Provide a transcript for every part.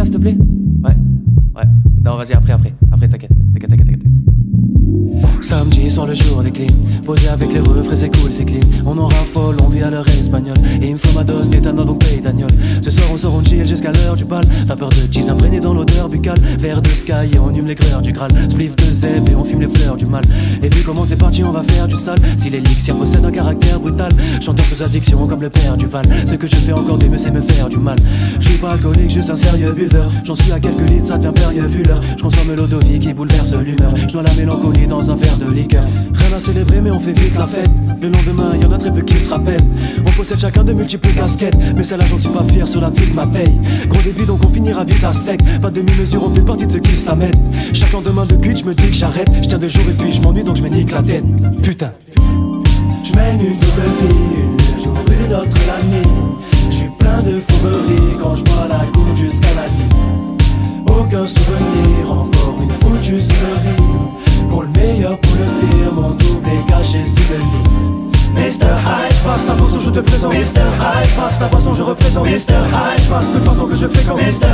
là s'il te plaît? Ouais, ouais. Non, vas-y, après, t'inquiète. Samedi soir, le jour décline, posé avec les refrains, c'est cool, c'est clean. On en raffole, on vit à l'heure espagnole. Et il me faut ma dose d'éthanol, donc paye d'agnole. Ce soir on sort, on chill jusqu'à l'heure du bal. Vapeur de cheese imprégné dans l'odeur buccale. Verre de sky et on hume les greurs du Graal. Spliff de zeb et on fume les fleurs du mal. Et vu comment c'est parti, on va faire du sale. Si l'élixir possède un caractère brutal, chanteur sous addiction comme le père du Val. Ce que je fais encore de mieux, c'est me faire du mal. Je suis pas alcoolique, juste un sérieux buveur. J'en suis à quelques litres, ça devient périlleux vu l'heure. Je consomme l'eau de vie qui bouleverse l'humeur. Je dois la mélancolie dans un verre de liqueur. Rien à célébrer mais on fait vite la fête. Le lendemain y'en a très peu qui se rappellent. On possède chacun de multiples casquettes, mais celle-là j'en suis pas fier sur la vie de ma paye. Gros débit donc on finira vite à sec. Pas de demi-mesure, on fait partie de ceux qui se la mettent. Chaque lendemain de cuite, je me dis que j'arrête. Je tiens 2 jours et puis je m'ennuie donc je me nique la tête. Putain. Je mène une double vie, une jour, une autre la nuit. Je suis plein de fourberie quand je bois la coupe jusqu'à la nuit. Aucun souvenir, encore une foutue souris. Pour le meilleur, pour le pire, mon double est caché sous le lit. Mr. Hyde, passe ta boisson, je te présente. Mr. Hyde, passe ta boisson, je représente. Mr. Hyde, passe le poisson que je fréquente. Mr.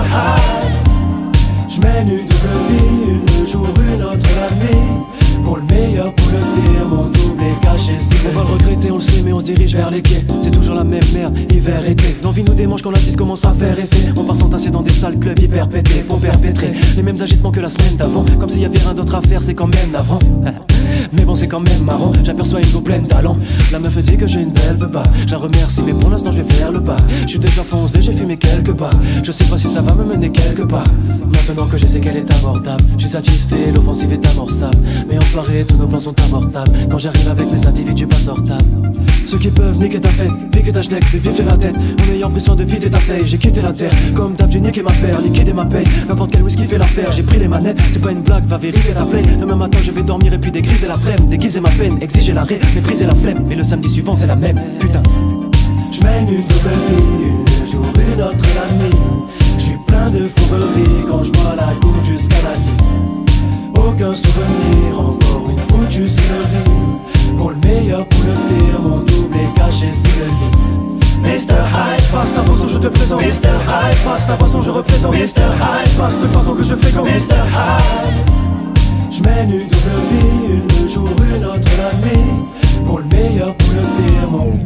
Hyde. Je mène une double vie, une jour, une autre la nuit. Pour le meilleur, pour le pire, mon double est caché sous le lit. On va le regretter, on le sait, mais on se dirige vers les quais. C'est toujours la même merde, hiver, été. L'envie nous démange quand la tisse commence à faire effet. On part s'entasser dans des sales clubs hyper pétés pour perpétrer les mêmes agissements que la semaine d'avant. Comme s'il y avait rien d'autre à faire, c'est quand même navrant. Mais bon, c'est quand même marrant, j'aperçois une go pleine de talent. La meuf dit que j'ai une belle bepa. Je la remercie, mais pour l'instant je vais faire le pas. Je suis déjà foncé, j'ai fumé quelque part. Je sais pas si ça va me mener quelque part. Maintenant que je sais qu'elle est abordable, je suis satisfait, l'offensive est amorçable. Mais en soirée, tous nos plans sont avortables. Quand j'arrive avec mes individus pas sortables. Ceux qui peuvent niquer ta fête, piquer ta schneck, puis biffer la tête. En ayant pris soin de vider ta taille, j'ai quitté la terre. Comme d'hab, j'ai niqué ma paire, liquidé ma paye. N'importe quel whisky fait l'affaire, j'ai pris les manettes. C'est pas une blague, va vérifier la play. Demain matin, je vais dormir et puis dégriser la flemme. Déguiser ma peine, exiger l'arrêt, mépriser la flemme. Mais le samedi suivant, c'est la même, putain. Je mène une double vie, une jour, une autre la nuit. Je suis plein de fourberie quand je bois la coupe jusqu'à la nuit. Aucun souvenir, encore une foutue souris. Pour le meilleur, pour le pire, mon double est caché sous le lit. Mr. Hyde, passe ta boisson, je te présente. Mr. Hyde, passe ta boisson, je représente. Mr. Hyde, passe le poisson que je fréquente. Mr. Hyde. Je mène une double vie, une jour, une autre la nuit. Pour le meilleur, pour le pire, mon...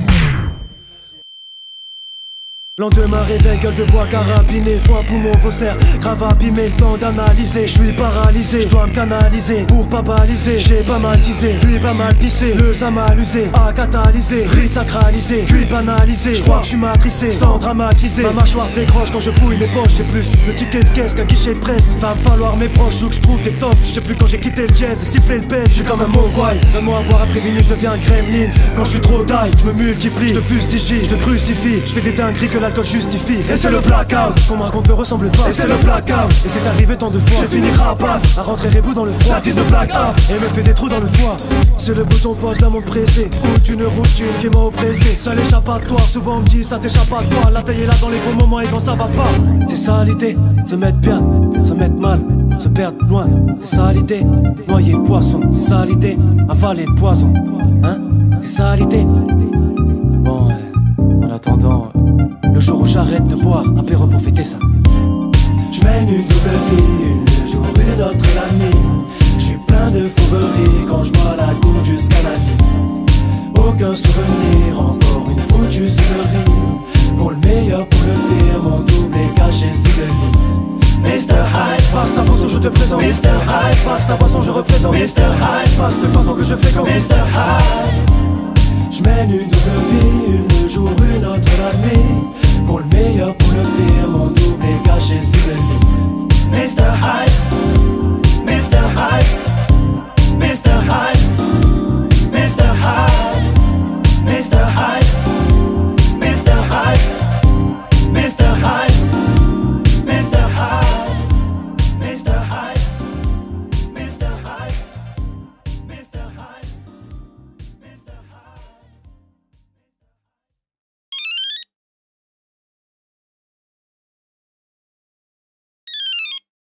Lendemain réveil, gueule de bois carabiné, foie, poumon, faussaire, grave abîmé, le temps d'analyser. Je suis paralysé, je dois me canaliser pour pas baliser. J'ai pas mal tisé, lui pas mal pissé. Le ça m'a usé, à catalyser, rite sacralisé, puis banalisé. Je crois que je suis matricé, sans dramatiser. Ma mâchoire se décroche quand je fouille mes poches. J'ai plus de tickets de caisse qu'un guichet de presse. Va me falloir mes proches ou que je trouve des tops. Je sais plus quand j'ai quitté le jazz et sifflé le pèse. Je suis comme un mogwai, donne-moi à boire après minuit, je deviens un gremlin. Quand je suis trop taille, je me multiplie, je te fustige, je te crucifie. Je fais des dingueries que l'alcool justifie. Et c'est le blackout, ce qu'on me raconte ne ressemble pas. Et c'est le blackout, et c'est arrivé tant de fois. J'ai fini rapat, à rentrer rebou dans le froid. La tisse de blackout, et me fait des trous dans le foie. C'est le bouton pause d'un monde pressé. Toute une routine qui m'a oppressé. Seul échappatoire, souvent on me dit ça t'échappe à toi. La taille est là dans les bons moments et quand ça va pas. C'est ça l'idée, se mettre bien, se mettre mal, se perdre loin. C'est ça l'idée, noyer le poisson. C'est ça l'idée, avaler le poison. Hein, c'est ça l'idée. Bon, en attendant, le jour où j'arrête de boire, apéro pour fêter ça. Je mène une double vie, une jour, une autre la nuit. Je suis plein de fourberie quand je bois la coupe jusqu'à la nuit. Aucun souvenir, encore une foutue souris. Pour le meilleur, pour le pire, mon double est caché sous le lit. Mr. Hyde, passe ta boisson, je te présente. Mr. Hyde, passe ta boisson, je représente. Mr. Hyde, passe le poisson que je fréquente. Mr. Hyde. Je mène une double vie, une jour, une autre la nuit. Pour le meilleur, pour le pire, mon double est caché sous le lit.